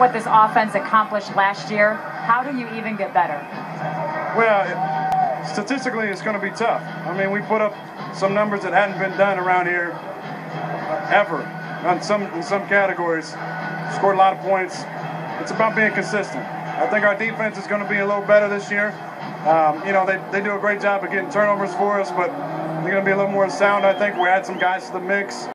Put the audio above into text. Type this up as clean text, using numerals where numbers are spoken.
what this offense accomplished last year, how do you even get better? Well, statistically, it's going to be tough. I mean, we put up some numbers that hadn't been done around here ever in some categories. Scored a lot of points. It's about being consistent. I think our defense is going to be a little better this year. You know, they do a great job of getting turnovers for us, but they're going to be a little more sound, I think. We add some guys to the mix.